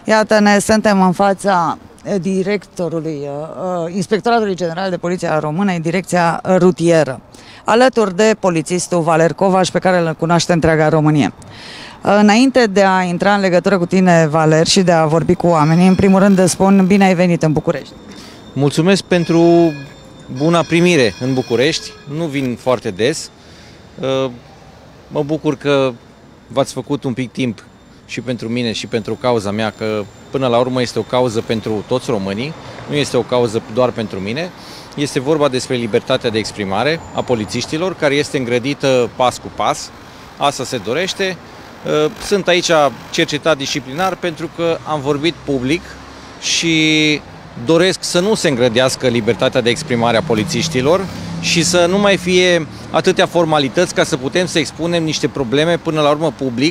Iată-ne, suntem în fața directorului Inspectoratului General de Poliție Română, în direcția rutieră, alături de polițistul Valer Covaș, pe care îl cunoaște întreaga Românie. Înainte de a intra în legătură cu tine, Valer, și de a vorbi cu oamenii, în primul rând îți spun bine ai venit în București. Mulțumesc pentru buna primire în București, nu vin foarte des. Mă bucur că v-ați făcut un pic timp și pentru mine și pentru cauza mea, că până la urmă este o cauză pentru toți românii, nu este o cauză doar pentru mine. Este vorba despre libertatea de exprimare a polițiștilor, care este îngrădită pas cu pas. Asta se dorește. Sunt aici cercetat disciplinar pentru că am vorbit public și doresc să nu se îngrădească libertatea de exprimare a polițiștilor și să nu mai fie atâtea formalități ca să putem să expunem niște probleme până la urmă public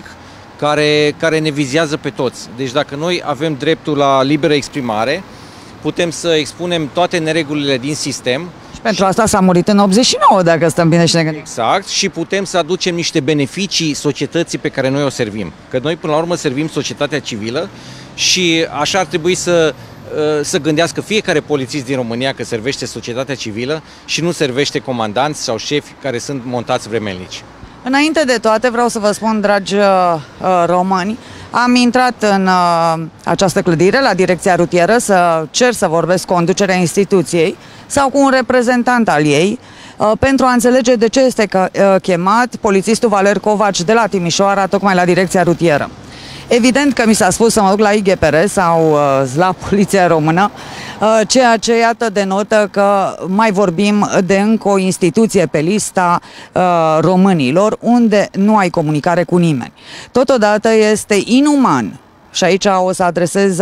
care ne vizează pe toți. Deci dacă noi avem dreptul la liberă exprimare, putem să expunem toate neregulile din sistem. Și pentru asta s-a murit în 89, dacă stăm bine și ne gândim. Exact, și putem să aducem niște beneficii societății pe care noi o servim. Că noi până la urmă servim societatea civilă și așa ar trebui să gândească fiecare polițist din România că servește societatea civilă și nu servește comandanți sau șefi care sunt montați vremelnici. Înainte de toate vreau să vă spun, dragi români, am intrat în această clădire, la direcția rutieră, să cer să vorbesc cu conducerea instituției sau cu un reprezentant al ei, pentru a înțelege de ce este chemat polițistul Valer Covaș de la Timișoara tocmai la direcția rutieră. Evident că mi s-a spus să mă duc la IGPR sau la Poliția Română, ceea ce, iată, denotă că mai vorbim de încă o instituție pe lista românilor, unde nu ai comunicare cu nimeni. Totodată este inuman, și aici o să adresez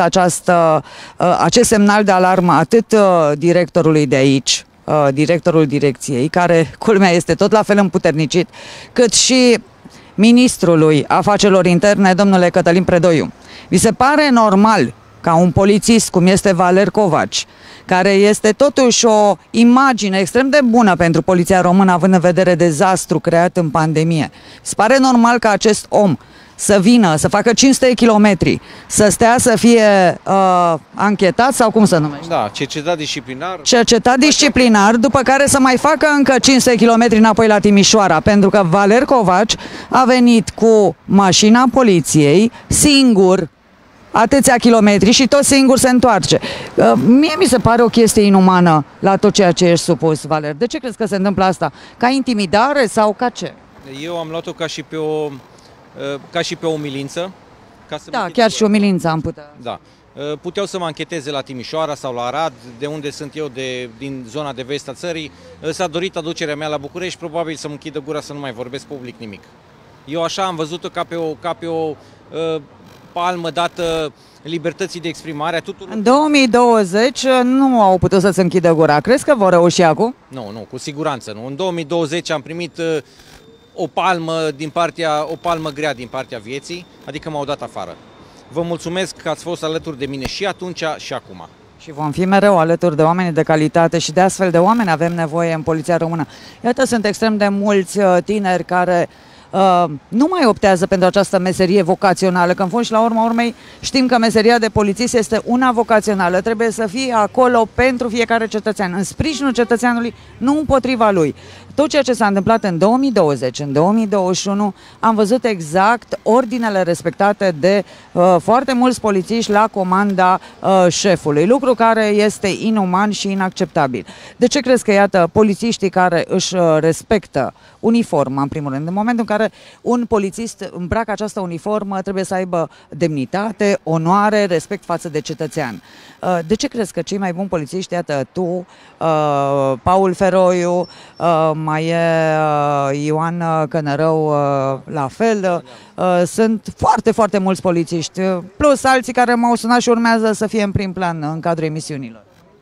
acest semnal de alarmă atât directorului de aici, directorul direcției, care, culmea, este tot la fel împuternicit, cât și ministrului afacerilor interne, domnule Cătălin Predoiu. Vi se pare normal ca un polițist cum este Valer Covaș, care este totuși o imagine extrem de bună pentru poliția română, având în vedere dezastru creat în pandemie, vi se pare normal ca acest om să vină, să facă 500 de kilometri, să stea, să fie anchetat sau cum să numește? Da, cercetat disciplinar. Cercetat disciplinar, după care să mai facă încă 500 de kilometri înapoi la Timișoara, pentru că Valer Covaș a venit cu mașina poliției, singur, atâția kilometri și tot singur se întoarce. Mie mi se pare o chestie inumană la tot ceea ce ești supus, Valer. De ce crezi că se întâmplă asta? Ca intimidare sau ca ce? Eu am luat-o ca și pe o umilință. Da, chiar și umilința am putea. Da. Puteau să mă ancheteze la Timișoara sau la Arad, de unde sunt eu, din zona de vest a țării. S-a dorit aducerea mea la București, probabil să-mi închidă gura să nu mai vorbesc public nimic. Eu așa am văzut-o ca pe o palmă dată libertății de exprimare a tuturor. În 2020 nu au putut să-ți închidă gura. Crezi că vor reuși acum? Nu, cu siguranță nu. În 2020 am primit o palmă grea din partea vieții, adică m-au dat afară. Vă mulțumesc că ați fost alături de mine și atunci și acum. Și vom fi mereu alături de oameni de calitate și de astfel de oameni avem nevoie în Poliția Română. Iată, sunt extrem de mulți tineri care nu mai optează pentru această meserie vocațională, că în fond și la urma urmei știm că meseria de polițist este una vocațională, trebuie să fie acolo pentru fiecare cetățean, în sprijinul cetățeanului, nu împotriva lui. Tot ceea ce s-a întâmplat în 2020, în 2021, am văzut exact ordinele respectate de foarte mulți polițiști la comanda șefului, lucru care este inuman și inacceptabil. De ce crezi că, iată, polițiștii care își respectă uniforma, în primul rând, în momentul în care un polițist îmbracă această uniformă, trebuie să aibă demnitate, onoare, respect față de cetățean. De ce crezi că cei mai buni polițiști, iată, tu, Paul Feroiu, mai e Ioan Cănărău, la fel, sunt foarte, foarte mulți polițiști, plus alții care m-au sunat și urmează să fie în prim plan în cadrul emisiunilor?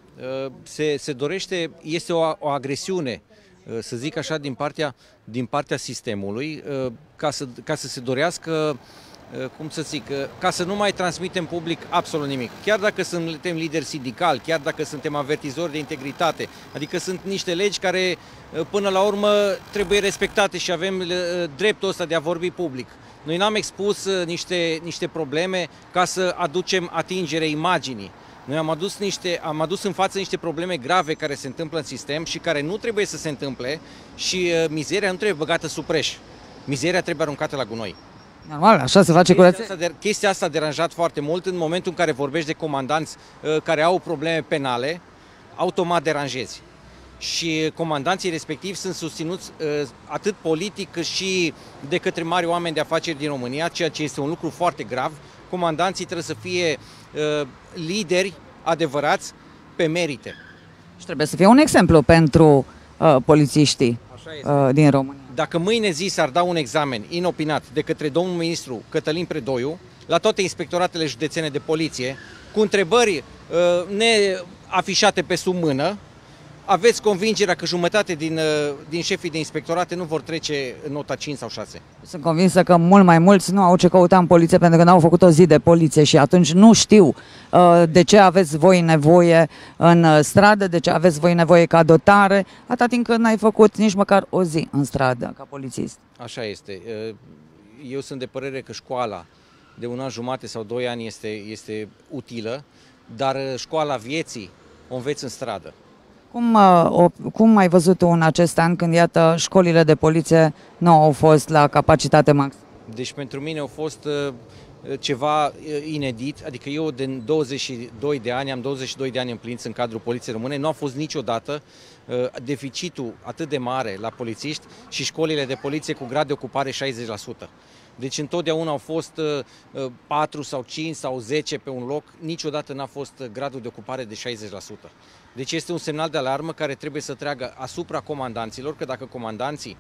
Se dorește, este o agresiune, să zic așa, din partea sistemului, ca să se dorească, cum să zic, ca să nu mai transmitem public absolut nimic. Chiar dacă suntem lideri sindicali, chiar dacă suntem avertizori de integritate, adică sunt niște legi care până la urmă trebuie respectate și avem dreptul ăsta de a vorbi public. Noi n-am expus niște probleme ca să aducem atingere imaginii. Noi am adus în față niște probleme grave care se întâmplă în sistem și care nu trebuie să se întâmple și mizeria nu trebuie băgată sub preș. Mizeria trebuie aruncată la gunoi. Normal, așa se face curățenie. Chestia asta a deranjat foarte mult în momentul în care vorbești de comandanți care au probleme penale, automat deranjezi. Și comandanții respectivi sunt susținuți atât politic cât și de către mari oameni de afaceri din România, ceea ce este un lucru foarte grav. Comandanții trebuie să fie lideri adevărați pe merite. Și trebuie să fie un exemplu pentru polițiștii din România. Dacă mâine zi s-ar da un examen inopinat de către domnul ministru Cătălin Predoiu la toate inspectoratele județene de poliție, cu întrebări neafișate pe sub mână, aveți convingerea că jumătate din șefii de inspectorate nu vor trece în nota 5 sau 6. Sunt convinsă că mult mai mulți nu au ce căuta în poliție pentru că n-au făcut o zi de poliție și atunci nu știu de ce aveți voi nevoie în stradă, de ce aveți voi nevoie ca dotare, atâta timp cât n-ai făcut nici măcar o zi în stradă ca polițist. Așa este. Eu sunt de părere că școala de 1 an jumate sau 2 ani este utilă, dar școala vieții o înveți în stradă. Cum ai văzut tu în acest an când, iată, școlile de poliție nu au fost la capacitate maximă? Deci pentru mine a fost ceva inedit, adică eu de 22 de ani, am 22 de ani împliniți în cadrul Poliției Române, nu a fost niciodată deficitul atât de mare la polițiști și școlile de poliție cu grad de ocupare 60%. Deci întotdeauna au fost 4 sau 5 sau 10 pe un loc, niciodată n-a fost gradul de ocupare de 60%. Deci este un semnal de alarmă care trebuie să treagă asupra comandanților, că dacă comandanții,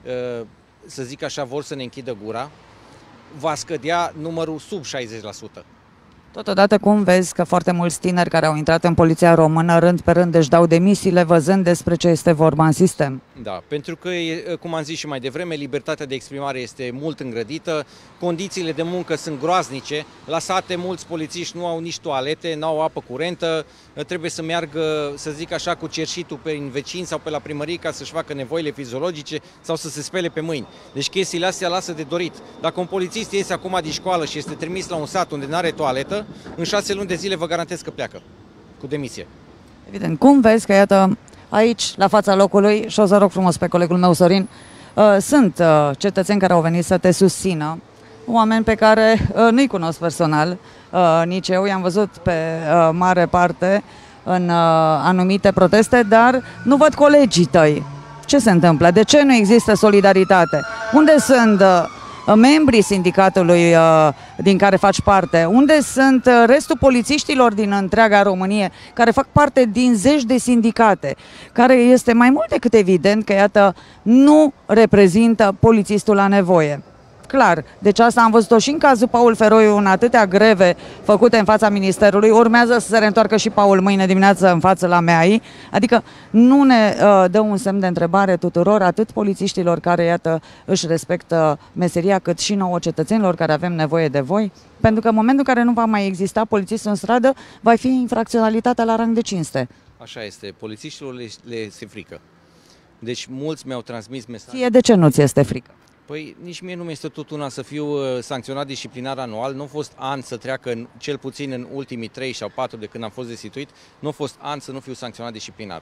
să zic așa, vor să ne închidă gura, va scădea numărul sub 60%. Totodată, cum vezi că foarte mulți tineri care au intrat în poliția română rând pe rând își dau demisiile văzând despre ce este vorba în sistem? Da, pentru că, cum am zis și mai devreme, libertatea de exprimare este mult îngrădită, condițiile de muncă sunt groaznice, la sate mulți polițiști nu au nici toalete, nu au apă curentă, trebuie să meargă, să zic așa, cu cerșitul pe vecini sau pe la primărie ca să-și facă nevoile fiziologice sau să se spele pe mâini. Deci chestiile astea lasă de dorit. Dacă un polițist iese acum din școală și este trimis la un sat unde nu are toaletă, în 6 luni de zile vă garantez că pleacă cu demisie. Evident. Cum vezi că, iată, aici, la fața locului, și o să rog frumos pe colegul meu, Sorin, sunt cetățeni care au venit să te susțină, oameni pe care nu-i cunosc personal, nici eu, i-am văzut pe mare parte în anumite proteste, dar nu văd colegii tăi. Ce se întâmplă? De ce nu există solidaritate? Unde sunt membrii sindicatului din care faci parte? Unde sunt restul polițiștilor din întreaga Românie care fac parte din zeci de sindicate, care este mai mult decât evident că, iată, nu reprezintă polițistul la nevoie? Clar, deci asta am văzut-o și în cazul Paul Feroiu, în atâtea greve făcute în fața Ministerului, urmează să se reîntoarcă și Paul mâine dimineață în față la MEAI, adică nu ne dă un semn de întrebare tuturor, atât polițiștilor care, iată, își respectă meseria, cât și nouă cetățenilor care avem nevoie de voi, pentru că în momentul în care nu va mai exista polițist în stradă, va fi infracționalitatea la rang de cinste. Așa este, polițiștilor le este frică. Deci mulți mi-au transmis mesaje. Ție de ce nu ți este frică? Păi nici mie nu mi-este tot una să fiu sancționat disciplinar anual, nu a fost an să treacă, cel puțin în ultimii 3 sau 4 de când am fost destituit, nu a fost an să nu fiu sancționat disciplinar.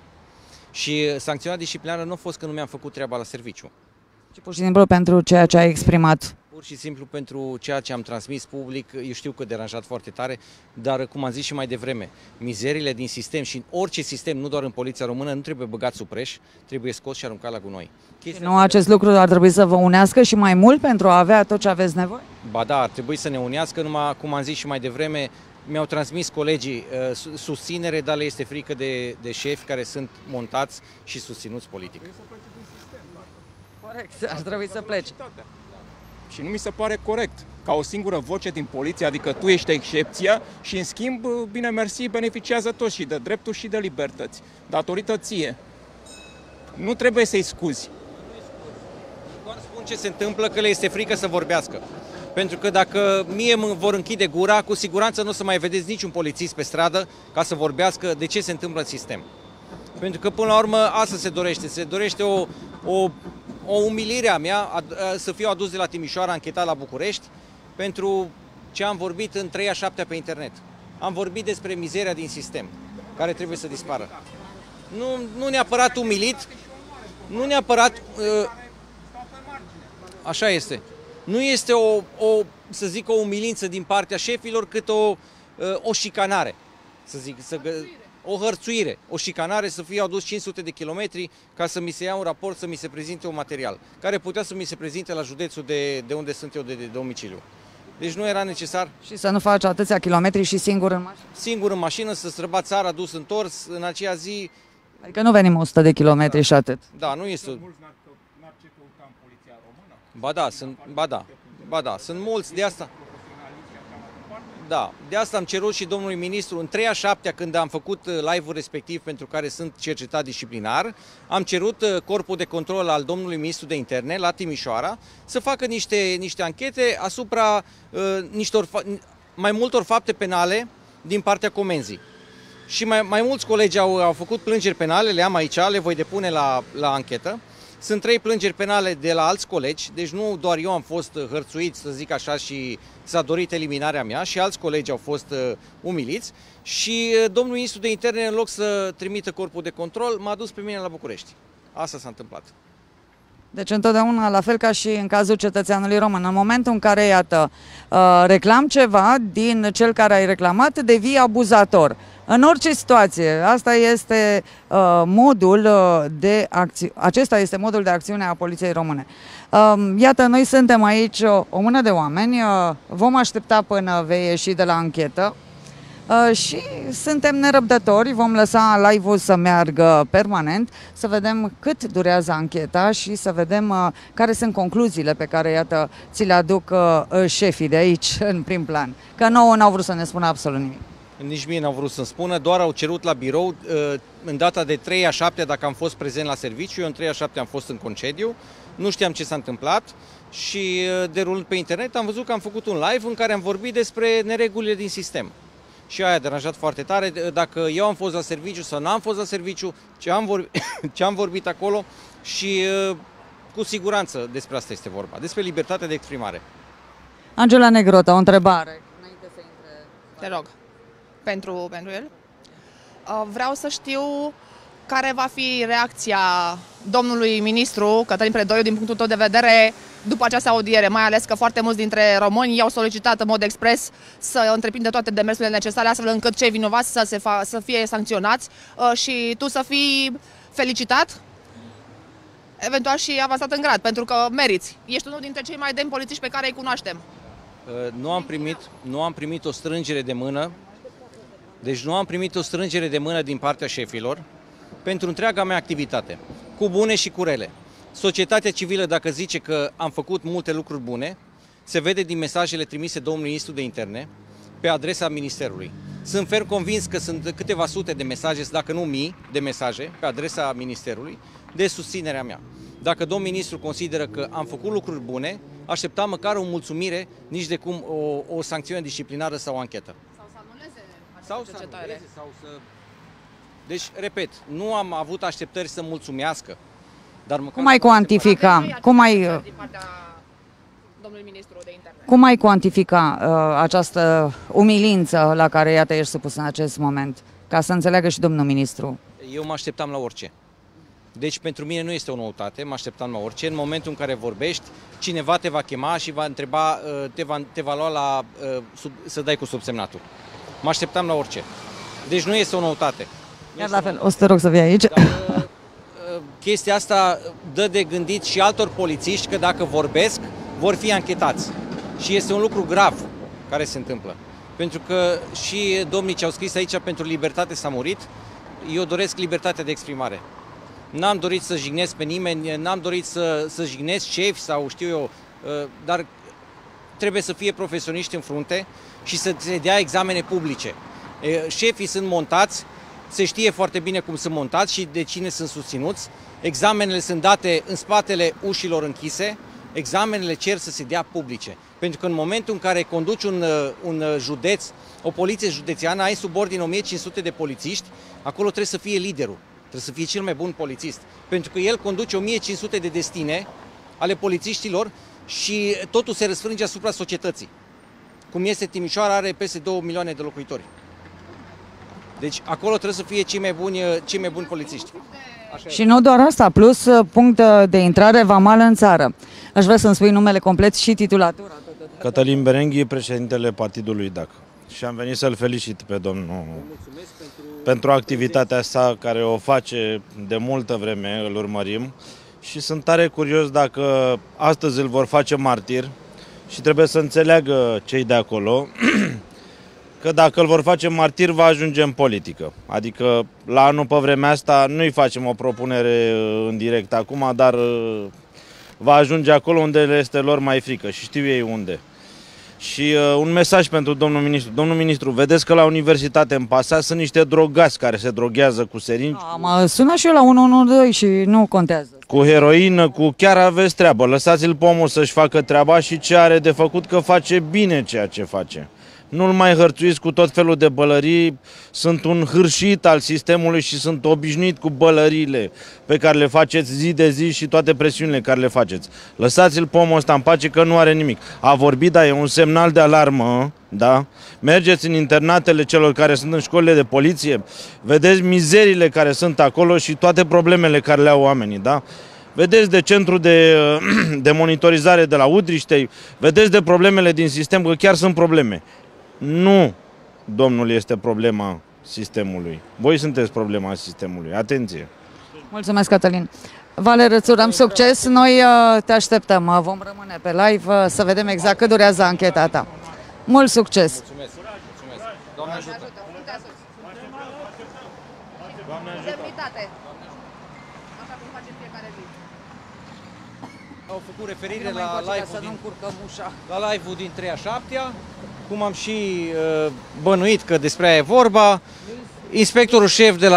Și sancționat disciplinar nu a fost că nu mi-am făcut treaba la serviciu. Și pur și simplu pentru ceea ce ai exprimat. Pur și simplu pentru ceea ce am transmis public, eu știu că a deranjat foarte tare, dar cum am zis și mai devreme, mizerile din sistem și în orice sistem, nu doar în Poliția Română, nu trebuie băgat sub preș, trebuie scos și aruncat la gunoi. Nu acest lucru ar trebui să vă unească și mai mult pentru a avea tot ce aveți nevoie? Ba da, ar trebui să ne unească, numai, cum am zis și mai devreme, mi-au transmis colegii susținere, dar le este frică de șefi care sunt montați și susținuți politic. Corect, ar trebui să pleci. Și nu mi se pare corect ca o singură voce din poliție, adică tu ești excepția și în schimb, bine mersi, beneficiază toți și de drepturi și de libertăți, datorită ție. Nu trebuie să-i scuzi. Doar spun ce se întâmplă, că le este frică să vorbească. Pentru că dacă mie îmi vor închide gura, cu siguranță nu o să mai vedeți niciun polițist pe stradă ca să vorbească de ce se întâmplă în sistem. Pentru că până la urmă asta se dorește o o umilire a mea să fiu adus de la Timișoara, anchetat la București, pentru ce am vorbit în 3/7 pe internet. Am vorbit despre mizeria din sistem, care trebuie să dispară. Nu neapărat umilit, nu neapărat... Așa este. Nu este să zic, o umilință din partea șefilor, cât o șicanare, să zic, o hărțuire, o șicanare, să fie adus 500 de kilometri ca să mi se ia un raport, să mi se prezinte un material, care putea să mi se prezinte la județul de unde sunt eu de domiciliu. Deci nu era necesar. Și să nu faci atâția kilometri și singur în mașină? Singur în mașină, să străbat țara, dus întors, în aceea zi. Adică nu venim 100 de kilometri și atât. Da, nu este... Mulți n-ar ce căuta în poliția română. Ba da, sunt mulți, de asta. Da, de asta am cerut și domnului ministru, în 3/7, când am făcut live-ul respectiv pentru care sunt cercetat disciplinar, am cerut corpul de control al domnului ministru de interne la Timișoara să facă niște anchete asupra mai multor fapte penale din partea comenzii. Și mai mulți colegi au făcut plângeri penale, le am aici, le voi depune la anchetă. Sunt 3 plângeri penale de la alți colegi, deci nu doar eu am fost hărțuit, să zic așa, și s-a dorit eliminarea mea, și alți colegi au fost umiliți. Și domnul ministru de interne, în loc să trimită corpul de control, m-a dus pe mine la București. Asta s-a întâmplat. Deci întotdeauna, la fel ca și în cazul cetățeanului român, în momentul în care, iată, reclam ceva, din cel care ai reclamat devii abuzator. În orice situație, asta este acesta este modul de acțiune a poliției române. Iată, noi suntem aici o mână de oameni, vom aștepta până vei ieși de la anchetă și suntem nerăbdători, vom lăsa live-ul să meargă permanent, să vedem cât durează ancheta și să vedem care sunt concluziile pe care, iată, ți le aduc șefii de aici în prim plan. Că nouă n-au vrut să ne spună absolut nimic. Nici mie n-au vrut să-mi spună, doar au cerut la birou în data de 3/7 dacă am fost prezent la serviciu. Eu în 3/7 am fost în concediu, nu știam ce s-a întâmplat și derulând pe internet am văzut că am făcut un live în care am vorbit despre neregulile din sistem. Și aia a deranjat foarte tare, dacă eu am fost la serviciu sau n-am fost la serviciu, ce am vorbit acolo, și cu siguranță despre asta este vorba, despre libertatea de exprimare. Angela Negrota, o întrebare. Înainte să intre... Te rog. Pentru el. Vreau să știu care va fi reacția domnului ministru Cătălin Predoiu din punctul tău de vedere după această audiere, mai ales că foarte mulți dintre români i-au solicitat în mod expres să întreprindă toate demersurile necesare astfel încât cei vinovați să fie sancționați și tu să fii felicitat, eventual și avansat în grad, pentru că meriți. Ești unul dintre cei mai demni polițiști pe care îi cunoaștem. Nu am primit o strângere de mână. Deci nu am primit o strângere de mână din partea șefilor pentru întreaga mea activitate, cu bune și cu rele. Societatea civilă, dacă zice că am făcut multe lucruri bune, se vede din mesajele trimise domnului ministru de interne pe adresa ministerului. Sunt ferm convins că sunt câteva sute de mesaje, dacă nu mii de mesaje, pe adresa ministerului de susținerea mea. Dacă domnul ministru consideră că am făcut lucruri bune, așteptam măcar o mulțumire, nici de cum o sancțiune disciplinară sau o anchetă. Deci, repet, nu am avut așteptări să mulțumească. Dar cum ai cuantifica? Cum ai cuantifica această umilință la care, iată, ești supus în acest moment? Ca să înțeleagă și domnul ministru. Eu mă așteptam la orice. Deci pentru mine nu este o noutate, mă așteptam la orice. În momentul în care vorbești, cineva te va chema și va întreba, te va lua să dai cu subsemnatul. Mă așteptam la orice. Deci nu este o noutate. Iar la fel, o să te rog să vii aici. Dar, chestia asta dă de gândit și altor polițiști că dacă vorbesc, vor fi anchetați. Și este un lucru grav care se întâmplă. Pentru că și domnii ce au scris aici pentru libertate s-a murit, eu doresc libertatea de exprimare. N-am dorit să jignesc pe nimeni, n-am dorit să jignesc șefi sau știu eu, dar trebuie să fie profesioniști în frunte și să se dea examene publice. Șefii sunt montați, se știe foarte bine cum sunt montați și de cine sunt susținuți. Examenele sunt date în spatele ușilor închise, examenele cer să se dea publice. Pentru că în momentul în care conduci un județ, o poliție județeană, ai sub ordine 1500 de polițiști, acolo trebuie să fie liderul. trebuie să fie cel mai bun polițist, pentru că el conduce 1500 de destine ale polițiștilor și totul se răsfrânge asupra societății. Cum este Timișoara, are peste 2 milioane de locuitori. Deci acolo trebuie să fie cei mai buni polițiști. Așa Și nu doar asta, plus punct de intrare vamală în țară. Aș vrea să-mi spui numele complet și titulatura. Cătălin Berenghi, președintele Partidului DAC. Și am venit să-l felicit pe domnul pentru activitatea sa care o face de multă vreme, îl urmărim. Și sunt tare curios dacă astăzi îl vor face martir și trebuie să înțeleagă cei de acolo că dacă îl vor face martir va ajunge în politică. Adică la anul pe vremea asta nu-i facem o propunere în direct acum, dar va ajunge acolo unde le este lor mai frică și știu ei unde. Și un mesaj pentru domnul ministru. Domnul ministru, vedeți că la universitate în Pasea sunt niște drogați care se droghează cu seringi, Am sunat și eu la 112 și nu contează. cu heroină, chiar aveți treabă. Lăsați-l pe omul să-și facă treaba și ce are de făcut, că face bine ceea ce face. Nu-l mai hărțuiți cu tot felul de bălării, sunt un hârșit al sistemului și sunt obișnuit cu bălăriile pe care le faceți zi de zi și toate presiunile care le faceți. Lăsați-l pe omul ăsta în pace că nu are nimic. A vorbit, da, e un semnal de alarmă, da? Mergeți în internatele celor care sunt în școlile de poliție, vedeți mizeriile care sunt acolo și toate problemele care le au oamenii, da? Vedeți de centru de monitorizare de la Udriștei, vedeți de problemele din sistem, că chiar sunt probleme. Nu, domnul, este problema sistemului. Voi sunteți problema sistemului. Atenție! Mulțumesc, Cătălin. Valer, îți urăm succes. Noi te așteptăm. Vom rămâne pe live să vedem exact cât durează ancheta ta. Mult succes! Mulțumesc. Doamne ajută! Demnitate. Așa cum facem fiecare zi. Au făcut referire Nu mai încoace ca să nu încurcăm ușa. la live-ul din 3/7, cum am și bănuit că despre aia e vorba. Inspectorul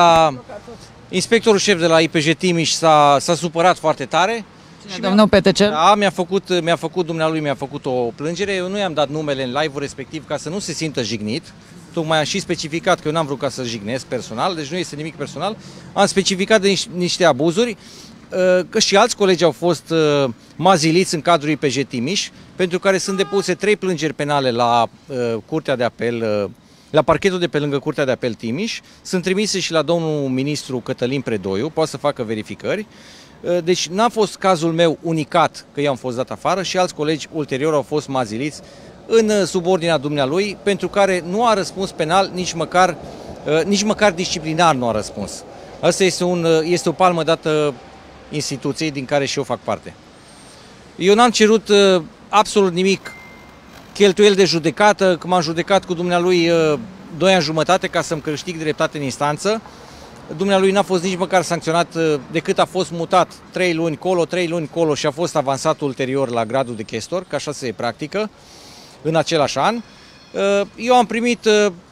șef de la IPJ Timiș s-a supărat foarte tare. Domnul Petecel? Da, dumnealui mi-a făcut o plângere. Eu nu i-am dat numele în live-ul respectiv ca să nu se simtă jignit. Tocmai am și specificat că eu n-am vrut ca să jignesc personal, deci nu este nimic personal. Am specificat de niște abuzuri, că și alți colegi au fost maziliți în cadrul IPJ Timiș, pentru care sunt depuse 3 plângeri penale la Curtea de Apel, la parchetul de pe lângă Curtea de Apel Timiș. Sunt trimise și la domnul ministru Cătălin Predoiu, poate să facă verificări. Deci n-a fost cazul meu unicat că eu am fost dat afară și alți colegi ulterior au fost maziliți în subordinea dumnealui, pentru care nu a răspuns penal, nici măcar disciplinar nu a răspuns. Asta este o palmă dată instituției din care și eu fac parte. Eu n-am cerut absolut nimic, cheltuieli de judecată, că m-am judecat cu dumnealui 2 ani jumătate ca să-mi câștig dreptate în instanță. Dumnealui n-a fost nici măcar sancționat, decât a fost mutat 3 luni colo, 3 luni colo și a fost avansat ulterior la gradul de chestor, că așa se practică în același an. Eu am primit,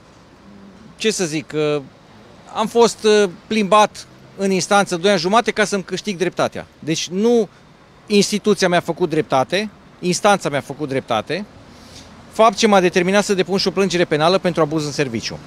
ce să zic, am fost plimbat în instanță 2 ani jumate ca să-mi câștig dreptatea. Deci nu instituția mi-a făcut dreptate, instanța mi-a făcut dreptate, fapt ce m-a determinat să depun și o plângere penală pentru abuz în serviciu.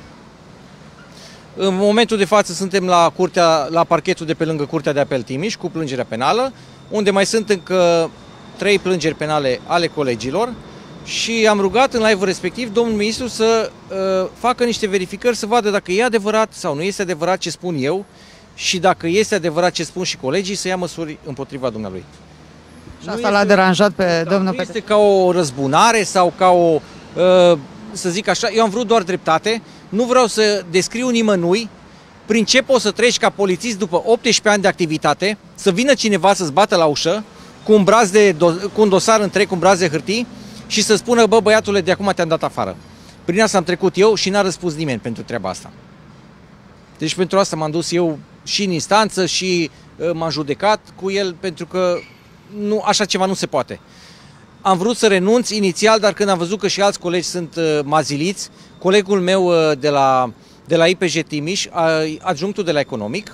În momentul de față suntem la parchetul de pe lângă Curtea de Apel Timiș cu plângerea penală, unde mai sunt încă 3 plângeri penale ale colegilor și am rugat în live-ul respectiv domnul ministru să facă niște verificări, să vadă dacă e adevărat sau nu este adevărat ce spun eu și dacă este adevărat ce spun și colegii, să ia măsuri împotriva dumnealui. Și asta l-a deranjat pe domnul Nu este ca o răzbunare sau ca o, să zic așa, eu am vrut doar dreptate, nu vreau să descriu nimănui prin ce poți să treci ca polițist după 18 ani de activitate, să vină cineva să-ți bată la ușă cu un dosar întreg, cu un braț de hârtii și să spună, bă, băiatule, de acum te-am dat afară. Prin asta am trecut eu și n-a răspuns nimeni pentru treaba asta. Deci pentru asta m-am dus eu și în instanță și m-am judecat cu el, pentru că așa ceva nu se poate. Am vrut să renunț inițial, dar când am văzut că și alți colegi sunt maziliți, colegul meu de la IPJ Timiș, adjunctul de la Economic,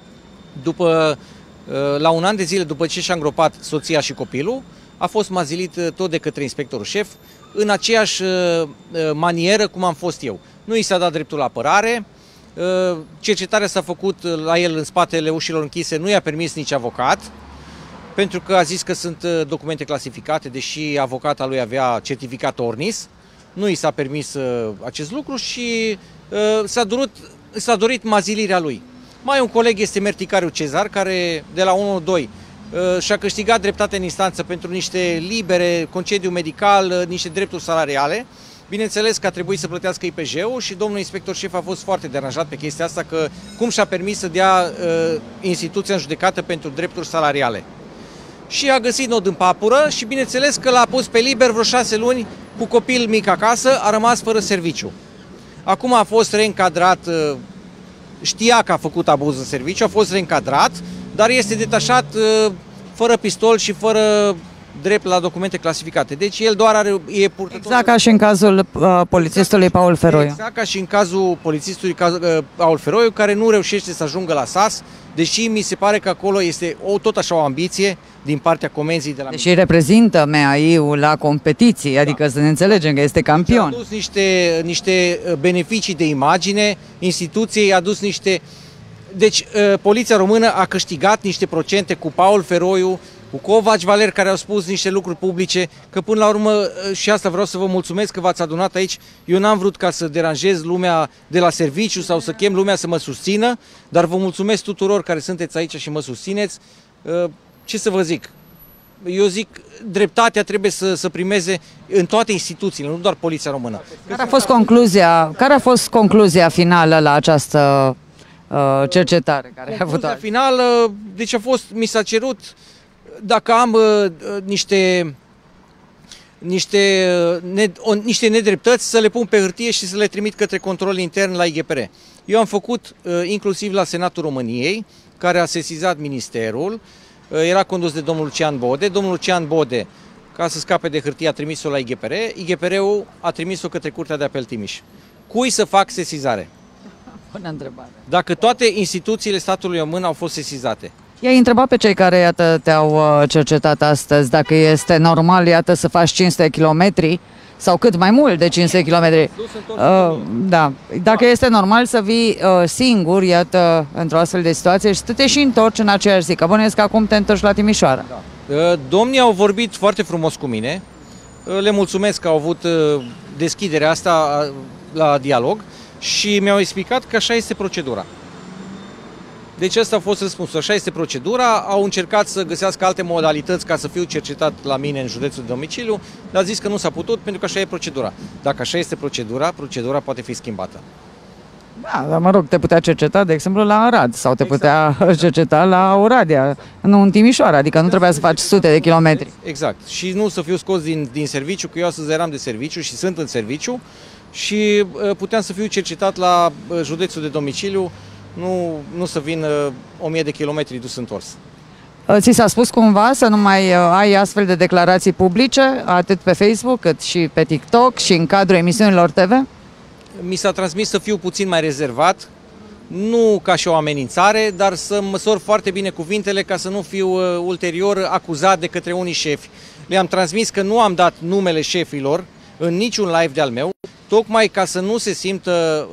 la 1 an de zile după ce și-a îngropat soția și copilul, a fost mazilit tot de către inspectorul șef, în aceeași manieră cum am fost eu. Nu i s-a dat dreptul la apărare, Cercetarea s-a făcut la el în spatele ușilor închise, nu i-a permis nici avocat, pentru că a zis că sunt documente clasificate, deși avocata lui avea certificat Ornis. Nu i s-a permis acest lucru și s-a dorit mazilirea lui. Mai un coleg este Merticariu Cezar, care de la 1-2 și-a câștigat dreptate în instanță pentru niște libere, concediu medical, niște drepturi salariale. Bineînțeles că a trebuit să plătească IPJ-ul și domnul inspector șef a fost foarte deranjat pe chestia asta, că cum și-a permis să dea instituția în judecată pentru drepturi salariale. Și a găsit nod în papură și bineînțeles că l-a pus pe liber vreo 6 luni cu copil mic acasă, a rămas fără serviciu. Acum a fost reîncadrat, știa că a făcut abuz în serviciu, a fost reîncadrat, dar este detașat fără pistol și fără drept la documente clasificate. Deci el doar e purtător... Exact ca și în cazul polițistului Paul Feroiu. Exact ca și în cazul polițistului Paul Feroiu, care nu reușește să ajungă la SAS, deși mi se pare că acolo este tot așa o ambiție din partea comenzii de la... Deși reprezintă MEAI-ul la competiții, adică să ne înțelegem că este campion. A adus niște beneficii de imagine, instituției a adus niște... Deci poliția română a câștigat niște procente cu Paul Feroiu, cu Covaci Valer, care au spus niște lucruri publice, că până la urmă, și asta vreau să vă mulțumesc că v-ați adunat aici, eu n-am vrut ca să deranjez lumea de la serviciu sau să chem lumea să mă susțină, dar vă mulțumesc tuturor care sunteți aici și mă susțineți. Ce să vă zic? Eu zic, dreptatea trebuie să primeze în toate instituțiile, nu doar Poliția Română. Care a fost concluzia finală la această cercetare care a avut? Concluzia finală, deci mi s-a cerut dacă am niște nedreptăți, să le pun pe hârtie și să le trimit către control intern la IGPR. Eu am făcut inclusiv la Senatul României, care a sesizat ministerul, era condus de domnul Lucian Bode. Domnul Lucian Bode, ca să scape de hârtie, a trimis-o la IGPR. IGPR-ul a trimis-o către Curtea de Apel Timiș. Cui să fac sesizare? Bună întrebare. Dacă toate instituțiile statului român au fost sesizate. I-ai întrebat pe cei care, iată, te-au cercetat astăzi dacă este normal, iată, să faci 500 km sau cât mai mult de 500 km. Da. Dacă este normal să vii singur, iată, într-o astfel de situație și să te și întorci în aceeași zi, că bănuiesc că acum te întorci la Timișoara. Da. Domnii au vorbit foarte frumos cu mine, le mulțumesc că au avut deschiderea asta la dialog și mi-au explicat că așa este procedura. Deci asta a fost răspunsul, așa este procedura, au încercat să găsească alte modalități ca să fiu cercetat la mine în județul de domiciliu, dar a zis că nu s-a putut pentru că așa e procedura. Dacă așa este procedura poate fi schimbată. Da, dar mă rog, te putea cerceta, de exemplu, la Arad sau te putea cerceta la Oradea, nu în Timișoara, adică nu trebuia să faci sute de kilometri. Exact, și nu să fiu scos din serviciu, că eu astăzi eram de serviciu și sunt în serviciu și puteam să fiu cercetat la județul de domiciliu, nu să vin 1000 de kilometri dus întors. Ți s-a spus cumva să nu mai ai astfel de declarații publice, atât pe Facebook cât și pe TikTok și în cadrul emisiunilor TV? Mi s-a transmis să fiu puțin mai rezervat, nu ca și o amenințare, dar să măsor foarte bine cuvintele ca să nu fiu ulterior acuzat de către unii șefi. Le-am transmis că nu am dat numele șefilor în niciun live de-al meu, tocmai ca să nu se simtă...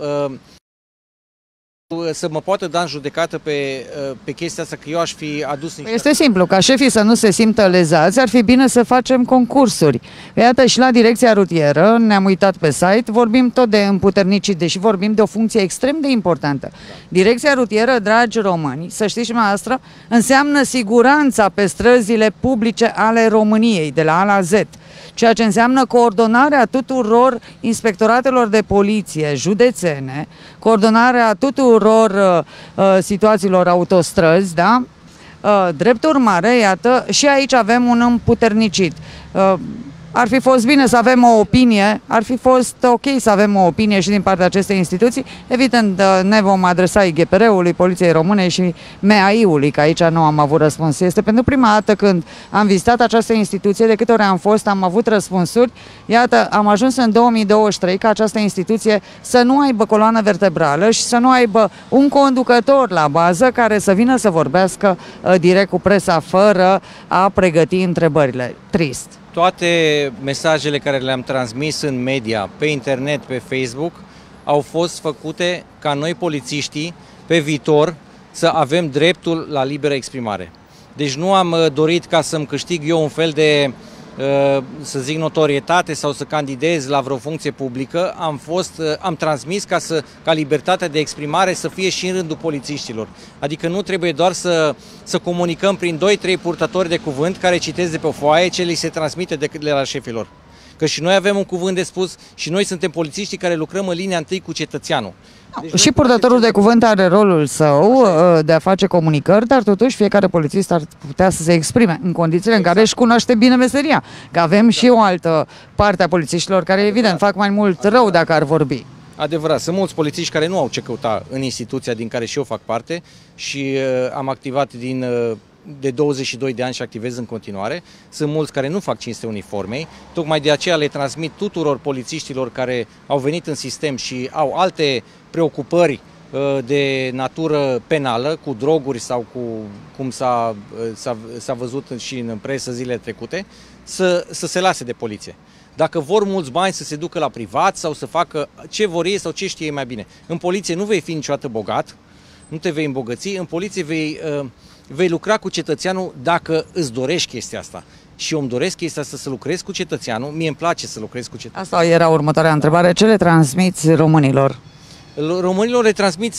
să mă poată da în judecată pe chestia asta, că eu aș fi adus niște... Este simplu, ca șefii să nu se simtă lezați, ar fi bine să facem concursuri. Iată, și la direcția rutieră, ne-am uitat pe site, vorbim tot de împuternicii, deși vorbim de o funcție extrem de importantă. Direcția rutieră, dragi români, să știți și dumneavoastră, înseamnă siguranța pe străzile publice ale României, de la A la Z. Ceea ce înseamnă coordonarea tuturor inspectoratelor de poliție județene, coordonarea tuturor situațiilor autostrăzi, da? Drept urmare, iată, și aici avem un împuternicit. Ar fi fost bine să avem o opinie, ar fi fost ok să avem o opinie și din partea acestei instituții. Evident, ne vom adresa IGPR-ului, Poliției Române și MEAI-ului, că aici nu am avut răspuns. Este pentru prima dată când am vizitat această instituție, de câte ori am fost, am avut răspunsuri. Iată, am ajuns în 2023 ca această instituție să nu aibă coloană vertebrală și să nu aibă un conducător la bază care să vină să vorbească direct cu presa fără a pregăti întrebările. Trist. Toate mesajele care le-am transmis în media, pe internet, pe Facebook, au fost făcute ca noi polițiștii pe viitor să avem dreptul la liberă exprimare. Deci nu am dorit ca să-mi câștig eu un fel de, să zic, notorietate sau să candidez la vreo funcție publică. Am transmis ca libertatea de exprimare să fie și în rândul polițiștilor. Adică nu trebuie doar să comunicăm prin 2-3 purtători de cuvânt care citesc de pe o foaie ce li se transmite de la șefilor. Că și noi avem un cuvânt de spus și noi suntem polițiștii care lucrăm în linia întâi cu cetățeanul. Deci și purtătorul de cuvânt are rolul său de a face comunicări, dar totuși fiecare polițist ar putea să se exprime în condițiile în care își cunoaște bine meseria. Că avem și o altă parte a polițiștilor care, evident, fac mai mult rău dacă ar vorbi. Adevărat, sunt mulți polițiști care nu au ce căuta în instituția din care și eu fac parte și am activat de 22 de ani și activez în continuare. Sunt mulți care nu fac cinste uniformei, tocmai de aceea le transmit tuturor polițiștilor care au venit în sistem și au alte preocupări de natură penală, cu droguri sau cu cum s-a văzut și în presă zilele trecute, să se lase de poliție. Dacă vor mulți bani să se ducă la privat sau să facă ce vor ei sau ce știe ei mai bine. În poliție nu vei fi niciodată bogat, nu te vei îmbogăți, în poliție vei lucra cu cetățeanul dacă îți dorești chestia asta. Și eu îmi doresc chestia asta, să lucrez cu cetățeanul, mie îmi place să lucrez cu cetățeanul. Asta era următoarea întrebare. Ce le transmiți românilor? Românilor le transmit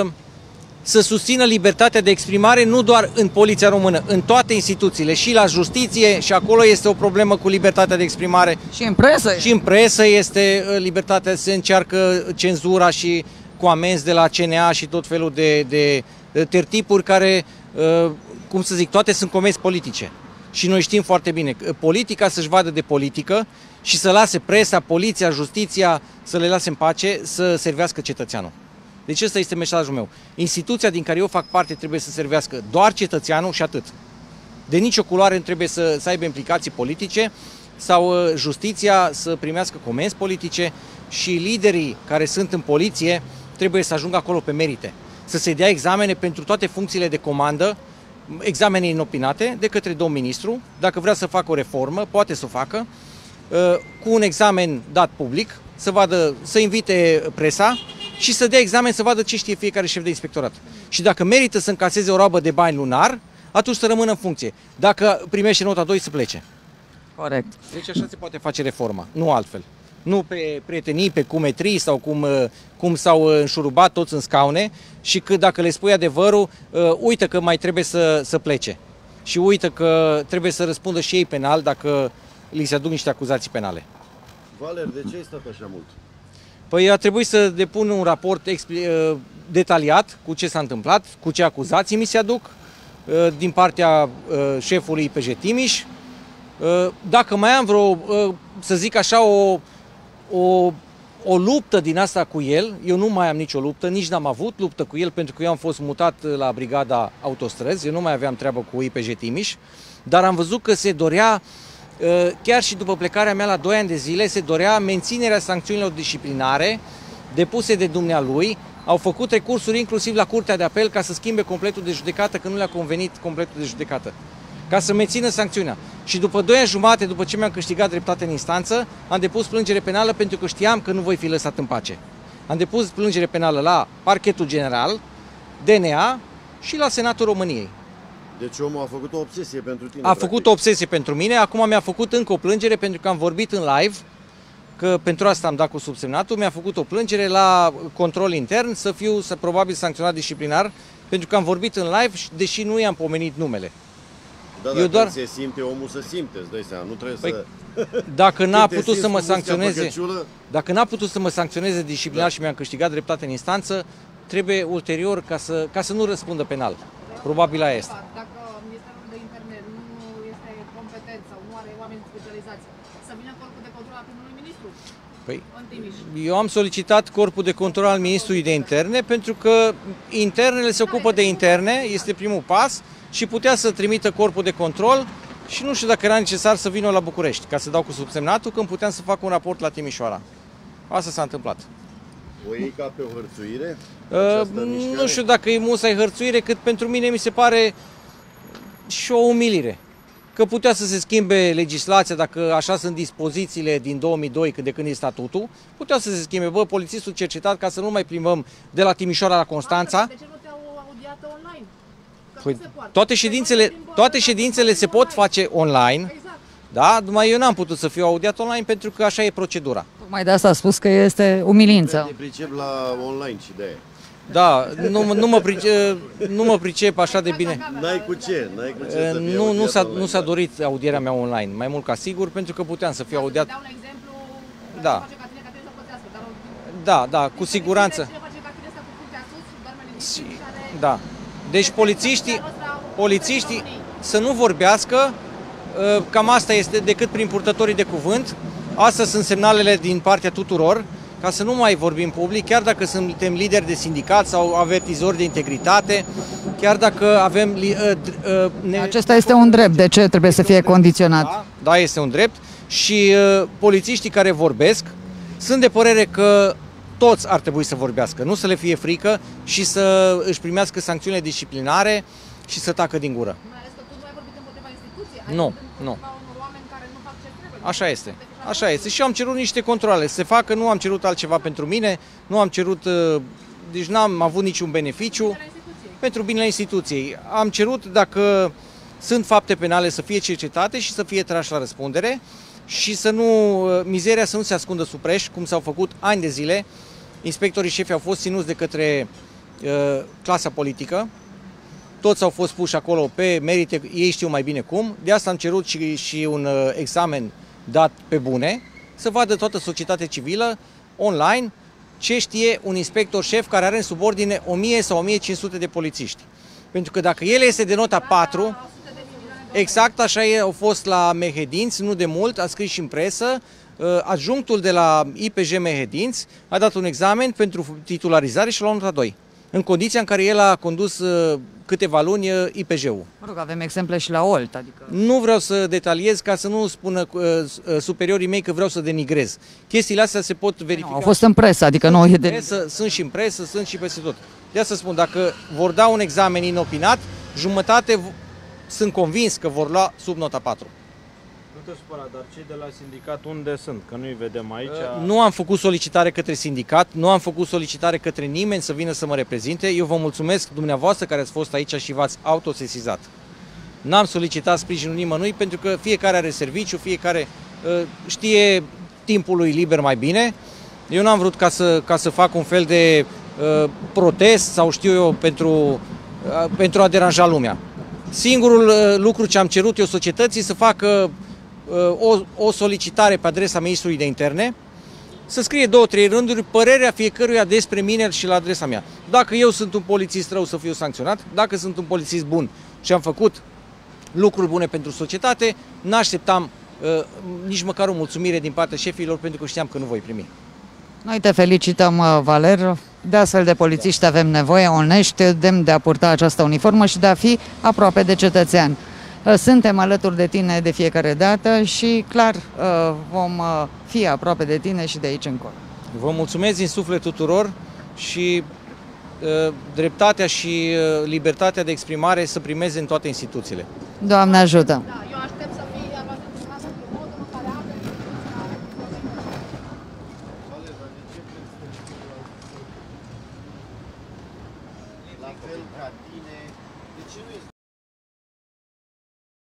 să susțină libertatea de exprimare nu doar în poliția română, în toate instituțiile, și la justiție, și acolo este o problemă cu libertatea de exprimare. Și în presă? Și în presă este libertatea, se încearcă cenzura și cu amenzi de la CNA și tot felul de tertipuri care, cum să zic, toate sunt comenzi politice. Și noi știm foarte bine, politica să-și vadă de politică și să lase presa, poliția, justiția, să le lase în pace, să servească cetățeanul. Deci ăsta este mesajul meu. Instituția din care eu fac parte trebuie să servească doar cetățeanul și atât. De nicio culoare nu trebuie să aibă implicații politice sau justiția să primească comenzi politice și liderii care sunt în poliție trebuie să ajungă acolo pe merite. Să se dea examene pentru toate funcțiile de comandă, examene inopinate de către domnul ministru. Dacă vrea să facă o reformă, poate să o facă, cu un examen dat public, să invite presa și să dea examen să vadă ce știe fiecare șef de inspectorat. Și dacă merită să încaseze o roabă de bani lunar, atunci să rămână în funcție. Dacă primește nota 2, să plece. Corect. Deci așa se poate face reforma, nu altfel. Nu pe prietenii, pe cumetrii sau cum s-au înșurubat toți în scaune și că dacă le spui adevărul, uită că mai trebuie să plece. Și uită că trebuie să răspundă și ei penal dacă li se aduc niște acuzații penale. Valer, de ce ai stat așa mult? Păi a trebuit să depun un raport detaliat cu ce s-a întâmplat, cu ce acuzații mi se aduc din partea șefului IPJ Timiș. Dacă mai am vreo, să zic așa, o luptă din asta cu el, eu nu mai am nicio luptă, nici n-am avut luptă cu el pentru că eu am fost mutat la brigada autostrăzi, eu nu mai aveam treabă cu IPJ Timiș, dar am văzut că se dorea, chiar și după plecarea mea la 2 ani de zile, se dorea menținerea sancțiunilor disciplinare depuse de dumnealui. Au făcut recursuri inclusiv la Curtea de Apel ca să schimbe completul de judecată, că nu le-a convenit completul de judecată, ca să mențină sancțiunea. Și după 2 ani jumate, după ce mi-am câștigat dreptate în instanță, am depus plângere penală pentru că știam că nu voi fi lăsat în pace. Am depus plângere penală la Parchetul General, DNA și la Senatul României. Deci omul a făcut o obsesie pentru tine. A făcut o obsesie pentru mine, acum mi-a făcut încă o plângere pentru că am vorbit în live, că pentru asta am dat cu subsemnatul, mi-a făcut o plângere la control intern să fiu probabil sancționat disciplinar, pentru că am vorbit în live, deși nu i-am pomenit numele. Da, dacă doar se simte, omul să simte, îți dai seama, nu trebuie să... Dacă n-a putut să mă sancționeze, dacă n-a putut să mă sancționeze disciplinar și mi-am câștigat dreptate în instanță, trebuie ulterior ca să nu răspundă penal. Probabil aia este. Dacă Ministerul de Interne nu este competent sau nu are oameni specializați, să vină corpul de control al primului ministru în Timiș. Eu am solicitat corpul de control al Ministrului de Interne pentru că internele se ocupă de interne, este primul pas, și putea să trimită corpul de control și nu știu dacă era necesar să vină la București ca să dau cu subsemnatul când puteam să fac un raport la Timișoara. Asta s-a întâmplat. O iei ca pe o hărțuire? Nu știu dacă e musai hărțuire, cât pentru mine mi se pare și o umilire. că putea să se schimbe legislația, dacă așa sunt dispozițiile din 2002, de când e statutul, putea să se schimbe. Bă, polițistul cercetat, ca să nu mai plimbăm de la Timișoara la Constanța. De ce nu te-au audiat online? Că Păi, nu se poate. toate ședințele se pot face online, Exact. da? Numai eu n-am putut să fiu audiat online pentru că așa e procedura. Tocmai de asta a spus că este umilință. Te pricep la online și de aia. Da, nu mă pricep așa de bine. N-ai cu ce să fii Nu audiat s-a online, dorit audierea mea online, mai mult ca sigur, pentru că puteam să fiu audiat. Dau un exemplu, Da. face ca tine să pățească, dar Da, cu siguranță. cine face ca tine să cu fruntea sus și doarme liniștit și are... Da. Deci polițiștii să nu vorbească, cam asta este, decât prin purtătorii de cuvânt. Astea sunt semnalele din partea tuturor, ca să nu mai vorbim public, chiar dacă suntem lideri de sindicat sau avertizori de integritate, chiar dacă avem... Acesta este un drept, de ce trebuie să fie condiționat? Da, este un drept. Și polițiștii care vorbesc sunt de părere că toți ar trebui să vorbească, nu să le fie frică și să își primească sancțiunile disciplinare și să tacă din gură. Mai ales că tu nu ai vorbit împotriva instituției, Nu, ai vorbit nu. împotriva unor oameni care nu fac ce trebuie. Așa este. Așa este. Și am cerut niște controle să se facă, nu am cerut altceva pentru mine, nu am cerut, deci n-am avut niciun beneficiu pentru binele instituției. Am cerut, dacă sunt fapte penale, să fie cercetate și să fie trași la răspundere și să nu, mizeria să nu se ascundă sub preș, cum s-au făcut ani de zile. Inspectorii șefi au fost ținuți de către clasa politică, toți au fost puși acolo pe merite, ei știu mai bine cum, de asta am cerut și un examen dat pe bune, să vadă toată societatea civilă online ce știe un inspector șef care are în subordine 1000 sau 1500 de polițiști. Pentru că dacă el este de nota 4, exact așa au fost la Mehedinți, nu de mult, a scris și în presă, adjunctul de la IPJ Mehedinți a dat un examen pentru titularizare și a luat nota 2, în condiția în care el a condus câteva luni IPJ-ul. Mă rog, avem exemple și la Olt, adică... Nu vreau să detaliez ca să nu spună superiorii mei că vreau să denigrez. Chestiile astea se pot verifica. Au fost în presă, adică nu e de... Presă, sunt și în presă, sunt și peste tot. De asta spun, dacă vor da un examen inopinat, jumătate sunt convins că vor lua sub nota 4. Nu te supăra, dar cei de la sindicat unde sunt? Că nu-i vedem aici. Nu am făcut solicitare către sindicat, nu am făcut solicitare către nimeni să vină să mă reprezinte. Eu vă mulțumesc dumneavoastră care ați fost aici și v-ați autosesizat. N-am solicitat sprijinul nimănui pentru că fiecare are serviciu, fiecare știe timpul lui liber mai bine. Eu n-am vrut ca să fac un fel de protest sau știu eu pentru a deranja lumea. Singurul lucru ce am cerut eu societății să facă o solicitare pe adresa Ministrului de Interne, să scrie 2-3 rânduri părerea fiecăruia despre mine și la adresa mea. Dacă eu sunt un polițist rău, să fiu sancționat, dacă sunt un polițist bun și am făcut lucruri bune pentru societate, n-așteptam nici măcar o mulțumire din partea șefilor, pentru că știam că nu voi primi. Noi te felicităm, Valer. De astfel de polițiști avem nevoie, onești, demn de a purta această uniformă și de a fi aproape de cetățean. Suntem alături de tine de fiecare dată și, clar, vom fi aproape de tine și de aici încolo. Vă mulțumesc din suflet tuturor și dreptatea și libertatea de exprimare să primeze în toate instituțiile. Doamne ajută! Da, eu aștept să fie avansată în modul în care ambele La fel ca tine, de ce nu